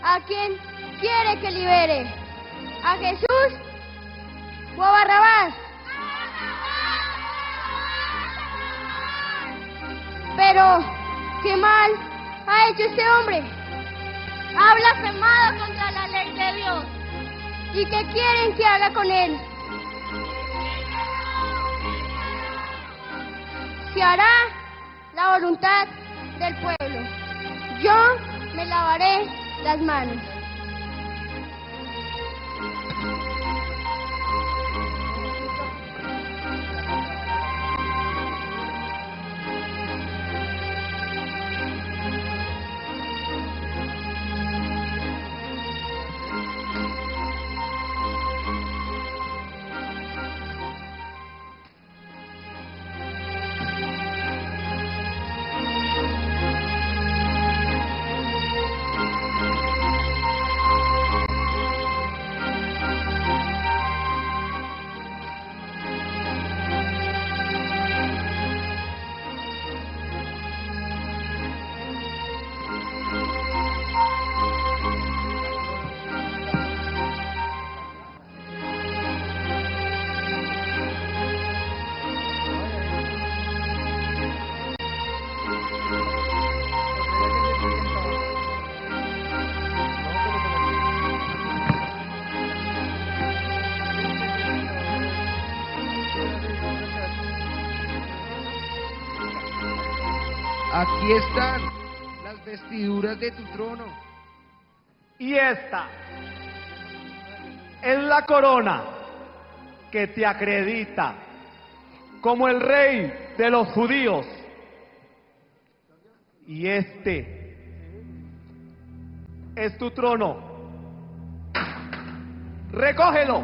¿A quién quiere que libere? ¿A Jesús o a Barrabás? Pero, ¿qué mal ha hecho este hombre? Ha blasfemado contra la ley de Dios. ¿Y qué quieren que haga con él? Se hará la voluntad del pueblo. Yo me lavaré las manos. Aquí están las vestiduras de tu trono. Y esta es la corona que te acredita como el rey de los judíos. Y este es tu trono. Recógelo.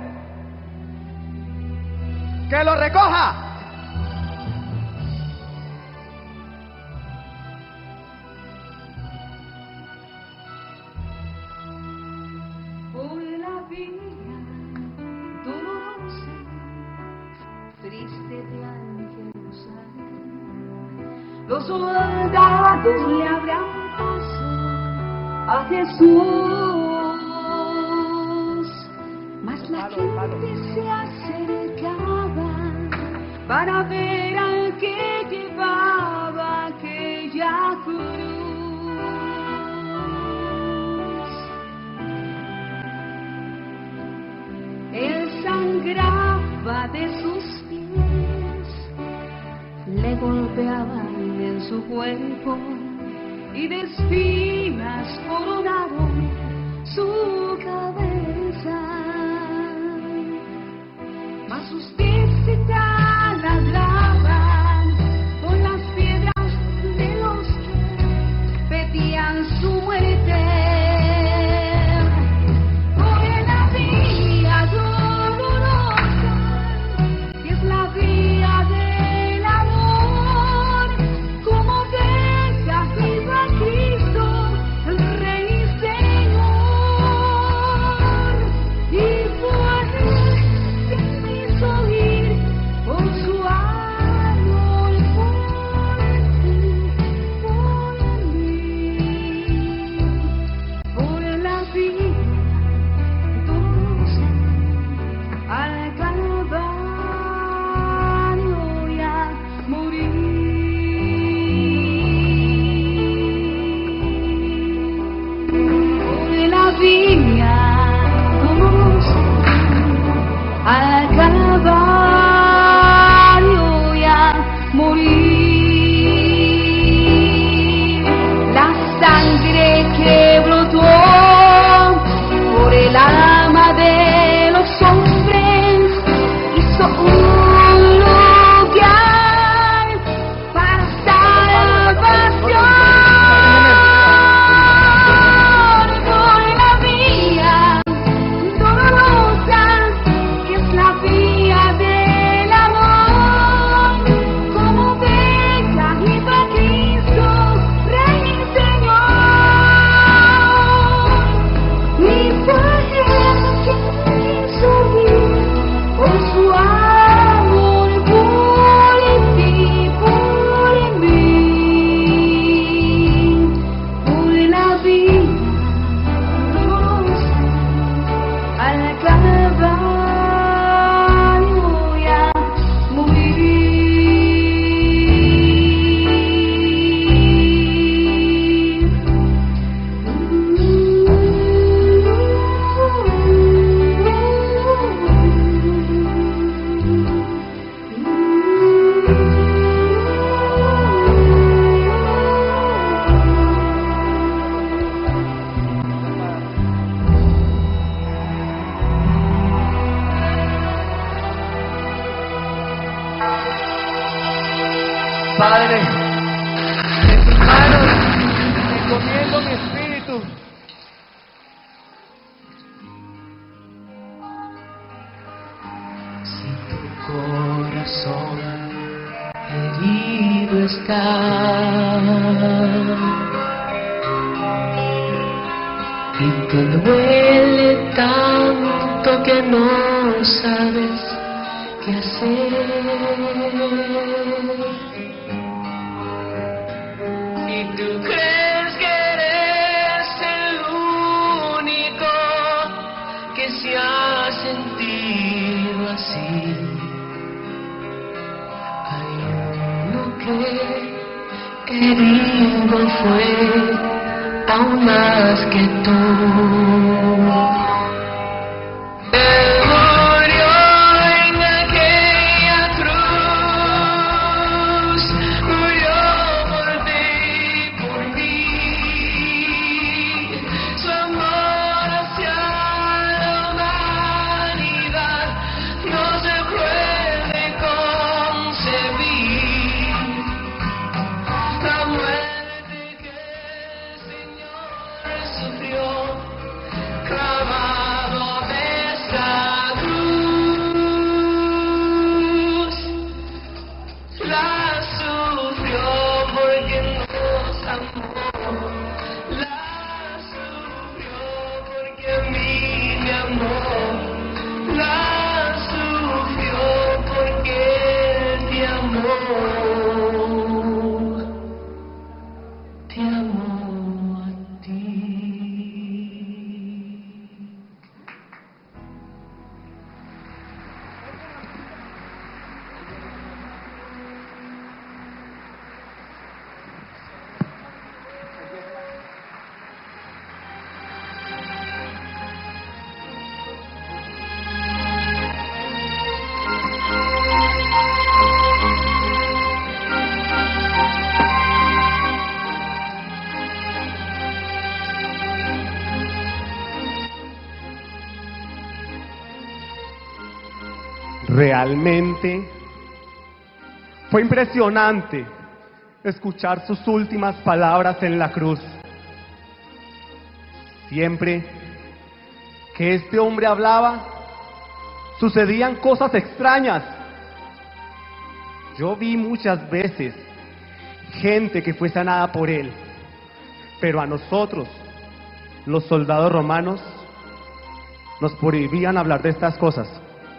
¡Que lo recoja! Por la vía dolorosa, triste de Jerusalén, los soldados le abran paso a Jesús, mas la gente se acercaba para ver al que llevaba aquella cruz. Él sangraba de sus pies, le golpeaban en su cuerpo y de espinas coronaron su cabeza. Mas sus pies se taladraban con las piedras de los que pedían su muerte. Cristo, el Rey y Señor. Calvario y a Padre, en tus manos encomiendo mi espíritu. Si tu corazón herido está y te duele tanto que no sabes qué hacer, y tú crees que eres el único que se ha sentido así, hay uno que herido fue aún más que tú. Él murió en aquella cruz, murió por ti, por mí. Su amor hacia la humanidad no se puede concebir. La muerte que el Señor sufrió, clavado en esa cruz, la sufrió porque nos amó, la sufrió porque a mí me amó, la sufrió porque Él te amó. Te amo a ti. Realmente fue impresionante escuchar sus últimas palabras en la cruz. Siempre que este hombre hablaba, sucedían cosas extrañas. Yo vi muchas veces gente que fue sanada por él, pero a nosotros, los soldados romanos, nos prohibían hablar de estas cosas.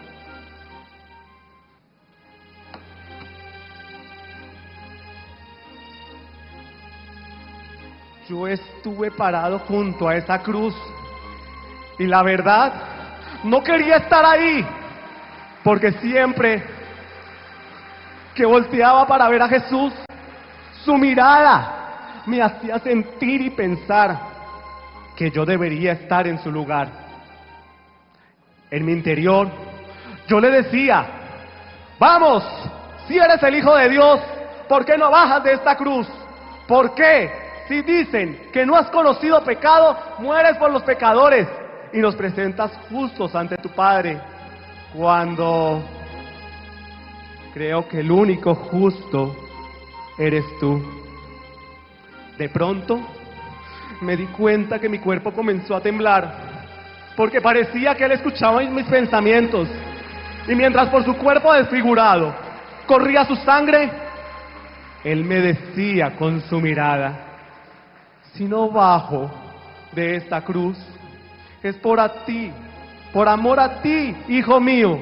Yo estuve parado junto a esa cruz y la verdad, no quería estar ahí, porque siempre que volteaba para ver a Jesús, su mirada me hacía sentir y pensar que yo debería estar en su lugar. En mi interior, yo le decía: vamos, si eres el Hijo de Dios, ¿por qué no bajas de esta cruz? ¿Por qué? Si dicen que no has conocido pecado, mueres por los pecadores y nos presentas justos ante tu Padre, cuando creo que el único justo eres tú. De pronto me di cuenta que mi cuerpo comenzó a temblar, porque parecía que él escuchaba mis pensamientos, y mientras por su cuerpo desfigurado corría su sangre, él me decía con su mirada: si no bajo de esta cruz, es por a ti, por amor a ti, hijo mío.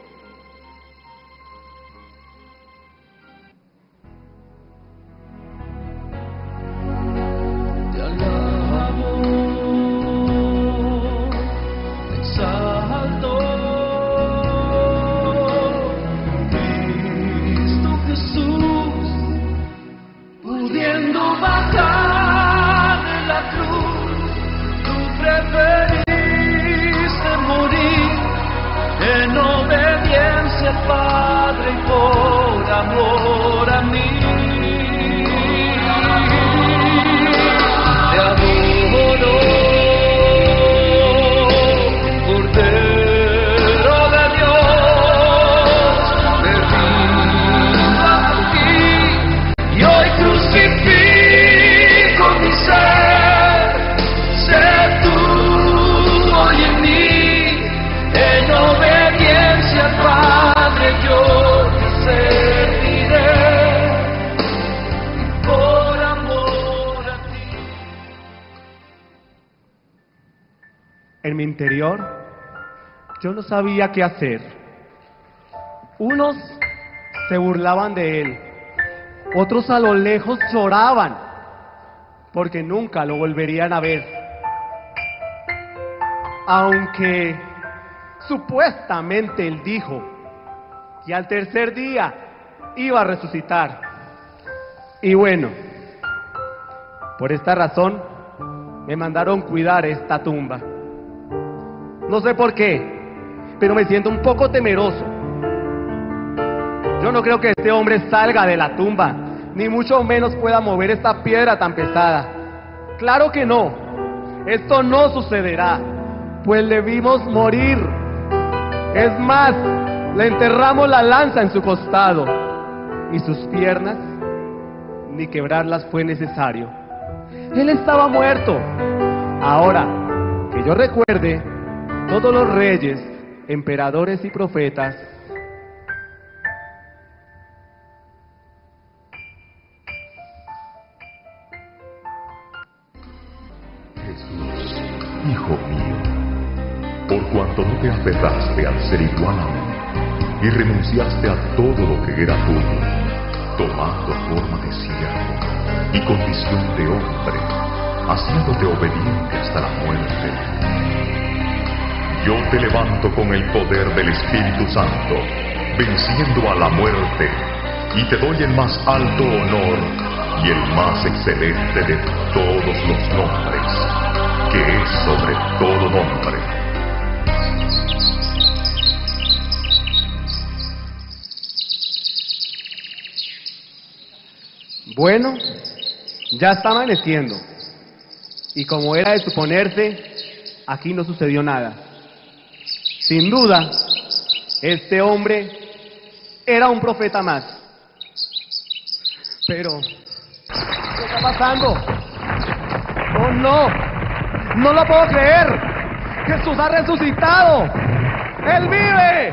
Te alabo, te exalto. obediencia al Padre y por amor a mí. Te adoro, Cordero de Dios, me rindo a ti y hoy crucifico mi ser. Sé tú hoy en mí, en obediencia al Padre yo te serviré, por amor a ti. En mi interior, yo no sabía qué hacer. Unos se burlaban de él, otros a lo lejos lloraban, porque nunca lo volverían a ver. Aunque supuestamente él dijo que al tercer día iba a resucitar. Y bueno, por esta razón me mandaron cuidar esta tumba. No sé por qué, pero me siento un poco temeroso. Yo no creo que este hombre salga de la tumba, ni mucho menos pueda mover esta piedra tan pesada. Claro que no, esto no sucederá, pues le vimos morir. Es más, le enterramos la lanza en su costado, y sus piernas ni quebrarlas fue necesario. Él estaba muerto. Ahora, que yo recuerde, todos los reyes, emperadores y profetas Jesús, Hijo mío, por cuanto no te aferraste al ser igual a mí y renunciaste a todo lo que era tuyo, tomando forma de siervo y condición de hombre, haciéndote obediente hasta la muerte, yo te levanto con el poder del Espíritu Santo, venciendo a la muerte, y te doy el más alto honor y el más excelente de todos los nombres, que es sobre todo nombre. Bueno, ya está amaneciendo, y como era de suponerse, aquí no sucedió nada. Sin duda, este hombre era un profeta más. Pero, ¿qué está pasando? ¡Oh, no! ¡No lo puedo creer! ¡Jesús ha resucitado! ¡Él vive!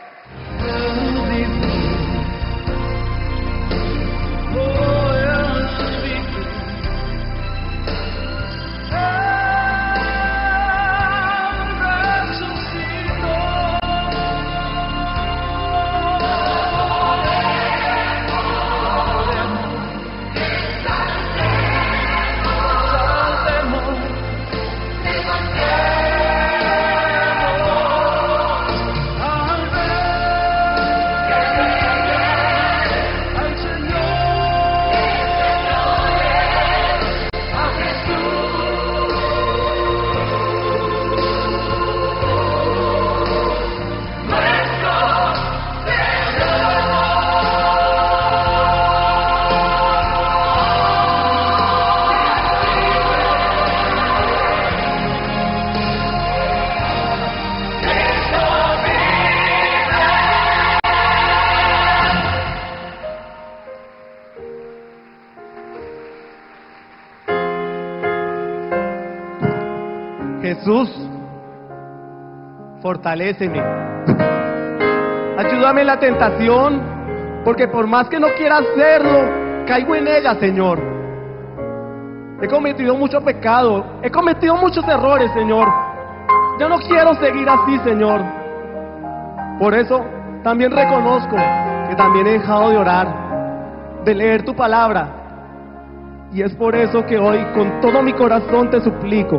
Jesús, fortaléceme. Ayúdame en la tentación, porque por más que no quiera hacerlo, caigo en ella, Señor. He cometido mucho pecado, he cometido muchos errores, Señor. Yo no quiero seguir así, Señor. Por eso también reconozco que también he dejado de orar, de leer tu palabra. Y es por eso que hoy con todo mi corazón te suplico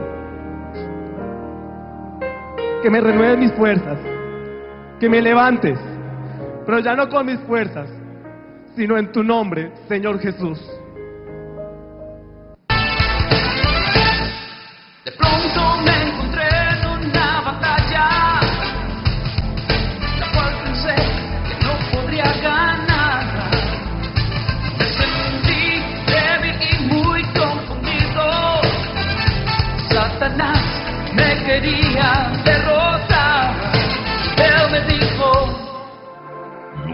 que me renueves mis fuerzas, que me levantes, pero ya no con mis fuerzas, sino en tu nombre, Señor Jesús. De pronto me encontré en una batalla, la cual pensé que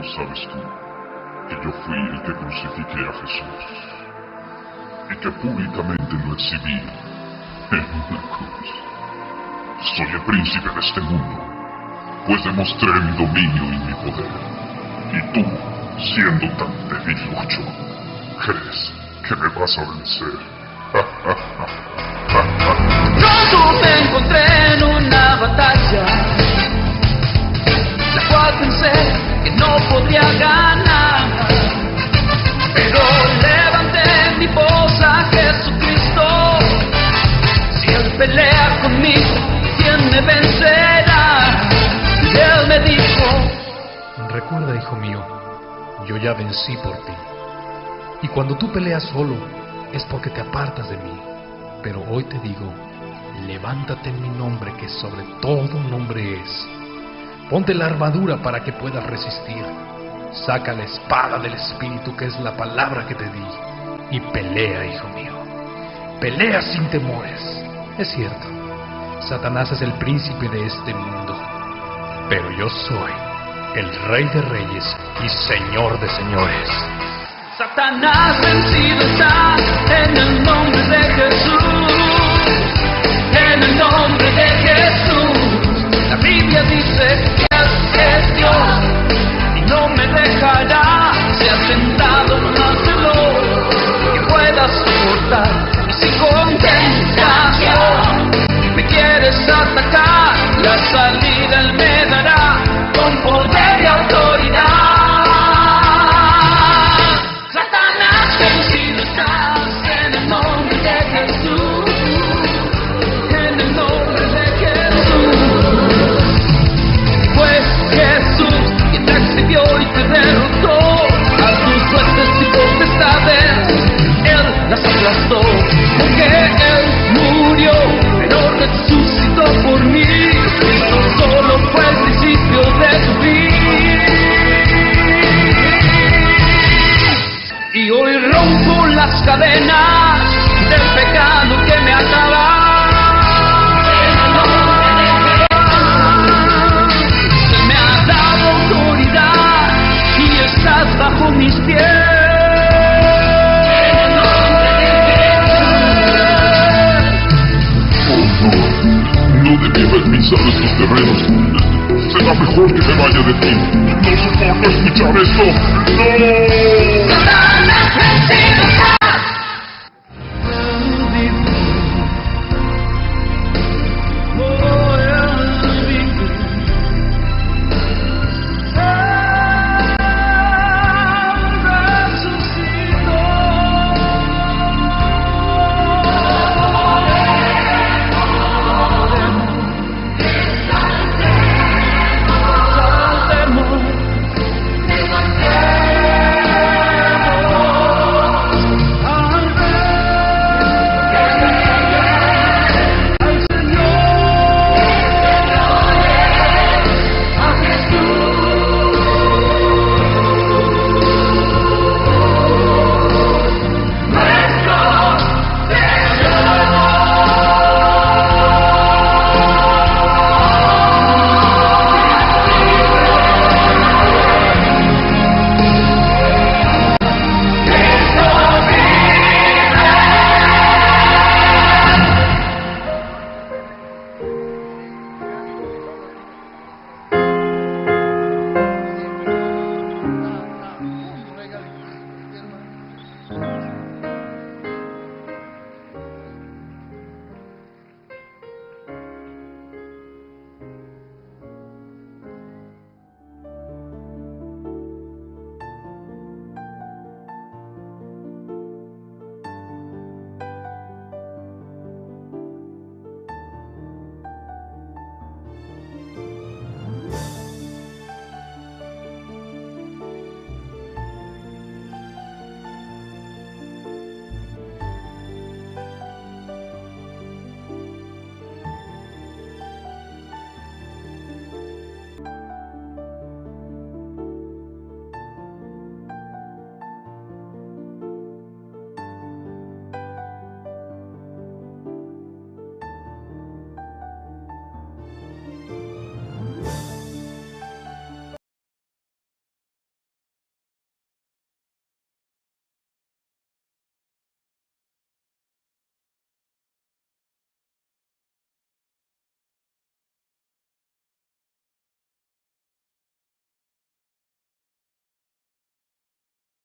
sabes tú que yo fui el que crucifiqué a Jesús y que públicamente lo exhibí en una cruz. Soy el príncipe de este mundo, pues demostré mi dominio y mi poder. Y tú, siendo tan debilucho, ¿crees que me vas a vencer? Pronto me encontré en una batalla, la cual pensé que no podría ganar, pero levanté mi voz a Jesucristo. Si Él pelea conmigo, ¿quién me vencerá? Y Él me dijo: recuerda, hijo mío, yo ya vencí por ti. Y cuando tú peleas solo, es porque te apartas de mí. Pero hoy te digo, levántate en mi nombre, que sobre todo nombre es. Ponte la armadura para que puedas resistir. Saca la espada del Espíritu, que es la palabra que te di. Y pelea, hijo mío. Pelea sin temores. Es cierto, Satanás es el príncipe de este mundo. Pero yo soy el Rey de Reyes y Señor de Señores. Satanás vencido está en el nombre de Jesús, en el nombre de Jesús. La Biblia dice que Él es Dios y no me dejará. Se ha sentado más de lo que pueda soportar. Y si con tentación me quieres atacar, la salida Él me dará con poder y autoridad. Y te derrotó a tus fuerzas y potestades, Él las aplastó, porque Él murió, pero resucitó por mí. Eso solo fue el principio de su fin. Y hoy rompo las cadenas del pecado que me ataba. Estás bajo mis pies. Oh no, no debí haber pisado estos terrenos. Será mejor que me vaya de ti. No soporto escuchar esto. ¡No!